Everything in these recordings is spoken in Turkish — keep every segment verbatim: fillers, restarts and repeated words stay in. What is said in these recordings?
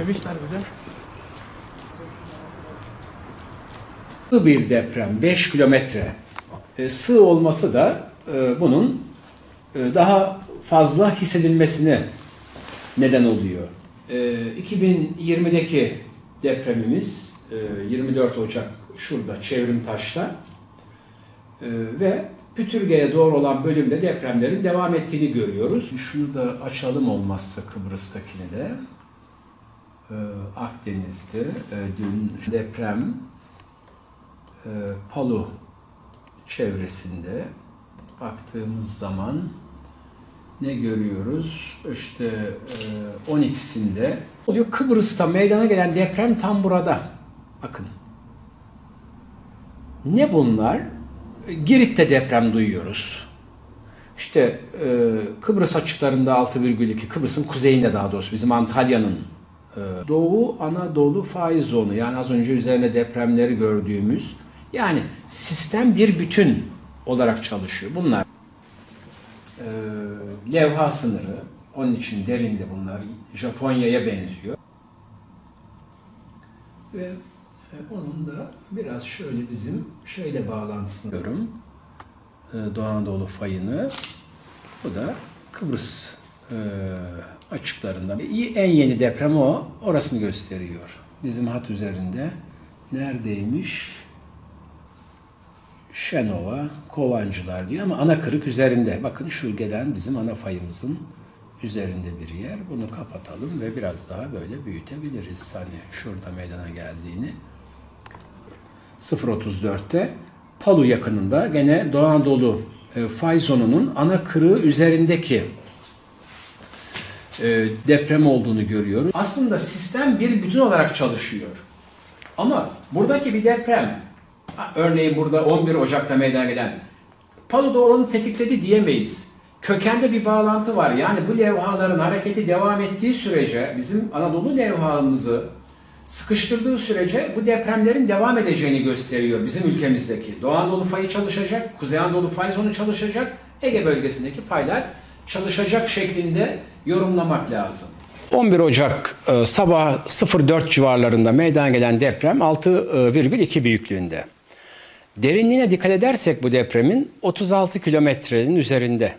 Neymişler bize? Sığ bir deprem, beş kilometre. E, sığ olması da e, bunun e, daha fazla hissedilmesine neden oluyor. E, iki bin yirmideki depremimiz e, yirmi dört Ocak şurada Çevrimtaş'ta e, ve Pütürge'ye doğru olan bölümde depremlerin devam ettiğini görüyoruz. Şunu da açalım olmazsa Kıbrıs'takini de. E, Akdeniz'de e, dün deprem e, Palu çevresinde baktığımız zaman ne görüyoruz? İşte e, on ikisinde oluyor. Kıbrıs'ta meydana gelen deprem tam burada. Bakın. Ne bunlar? Girit'te deprem duyuyoruz. İşte e, Kıbrıs açıklarında altı virgül iki, Kıbrıs'ın kuzeyinde daha doğrusu bizim Antalya'nın e, Doğu Anadolu fay zonu, yani az önce üzerine depremleri gördüğümüz, yani sistem bir bütün olarak çalışıyor. Bunlar e, levha sınırı, onun için derinde bunlar, Japonya'ya benziyor. Ve onun da biraz şöyle bizim şöyle bağlantısını görüyorum. Doğu Anadolu fayını. Bu da Kıbrıs e, açıklarında. En yeni deprem o. Orasını gösteriyor. Bizim hat üzerinde. Neredeymiş? Şenova, Kovancılar diyor ama ana kırık üzerinde. Bakın şu gelen bizim ana fayımızın üzerinde bir yer. Bunu kapatalım ve biraz daha böyle büyütebiliriz. Hani şurada meydana geldiğini. sıfır otuz dörtte Palu yakınında gene Doğu Anadolu e, fay zonunun ana kırığı üzerindeki e, deprem olduğunu görüyoruz. Aslında sistem bir bütün olarak çalışıyor. Ama buradaki bir deprem, örneğin burada on bir Ocak'ta meydana gelen Palu'da olanı tetikledi diyemeyiz. Kökende bir bağlantı var. Yani bu levhaların hareketi devam ettiği sürece bizim Anadolu levhamızı sıkıştırdığı sürece bu depremlerin devam edeceğini gösteriyor bizim ülkemizdeki. Doğu Anadolu fayı çalışacak, Kuzey Anadolu fay zonu çalışacak, Ege bölgesindeki faylar çalışacak şeklinde yorumlamak lazım. on bir Ocak e, sabah sıfır dört civarlarında meydana gelen deprem altı virgül iki büyüklüğünde. Derinliğine dikkat edersek bu depremin otuz altı kilometrenin üzerinde.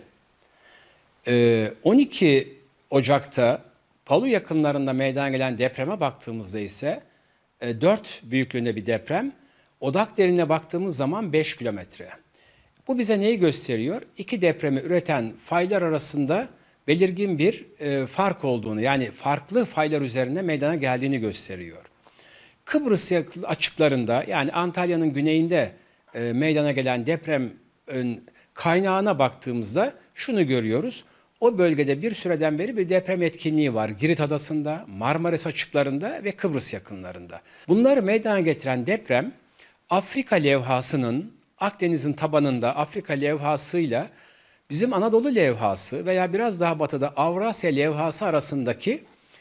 E, on iki Ocak'ta Palu yakınlarında meydana gelen depreme baktığımızda ise e, dört büyüklüğünde bir deprem. Odak derinliğine baktığımız zaman beş kilometre. Bu bize neyi gösteriyor? İki depremi üreten faylar arasında belirgin bir e, fark olduğunu, yani farklı faylar üzerinde meydana geldiğini gösteriyor. Kıbrıs açıklarında, yani Antalya'nın güneyinde e, meydana gelen deprem e, kaynağına baktığımızda şunu görüyoruz. O bölgede bir süreden beri bir deprem etkinliği var. Girit Adası'nda, Marmaris açıklarında ve Kıbrıs yakınlarında. Bunları meydana getiren deprem, Afrika levhasının Akdeniz'in tabanında Afrika levhasıyla bizim Anadolu levhası veya biraz daha batıda Avrasya levhası arasındaki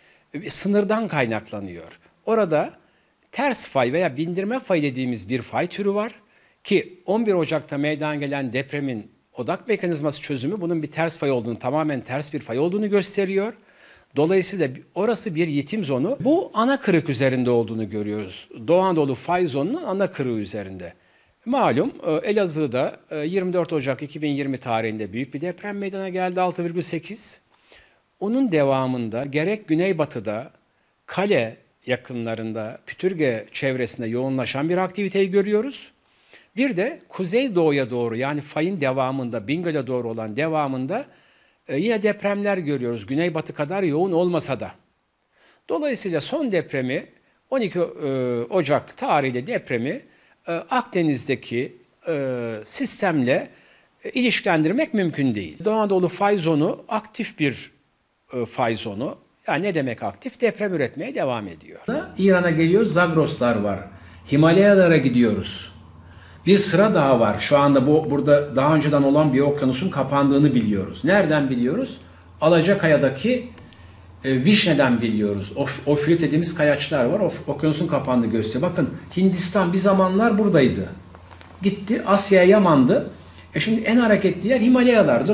sınırdan kaynaklanıyor. Orada ters fay veya bindirme fay dediğimiz bir fay türü var ki on bir Ocak'ta meydana gelen depremin odak mekanizması çözümü bunun bir ters fay olduğunu, tamamen ters bir fay olduğunu gösteriyor. Dolayısıyla orası bir yitim zonu. Bu ana kırık üzerinde olduğunu görüyoruz. Doğu Anadolu fay zonunun ana kırığı üzerinde. Malum Elazığ'da yirmi dört Ocak iki bin yirmi tarihinde büyük bir deprem meydana geldi, altı virgül sekiz. Onun devamında gerek güneybatıda, Kale yakınlarında, Pütürge çevresinde yoğunlaşan bir aktiviteyi görüyoruz. Bir de kuzeydoğuya doğru, yani fayın devamında, Bingöl'e doğru olan devamında e, yine depremler görüyoruz. Güneybatı kadar yoğun olmasa da. Dolayısıyla son depremi, on iki Ocak tarihli depremi e, Akdeniz'deki e, sistemle e, ilişkilendirmek mümkün değil. Doğu Anadolu fay zonu aktif bir e, fay zonu. Yani ne demek aktif? Deprem üretmeye devam ediyor. İran'a geliyoruz, Zagroslar var. Himalayalara gidiyoruz. Bir sıra daha var. Şu anda bu burada daha önceden olan bir okyanusun kapandığını biliyoruz. Nereden biliyoruz? Alacakaya'daki e, Vişne'den biliyoruz. Of, Ofrit dediğimiz kayaçlar var. Of, okyanusun kapandığı gösteriyor. Bakın Hindistan bir zamanlar buradaydı. Gitti Asya'ya yamandı. E şimdi en hareketli yer Himalayalardır.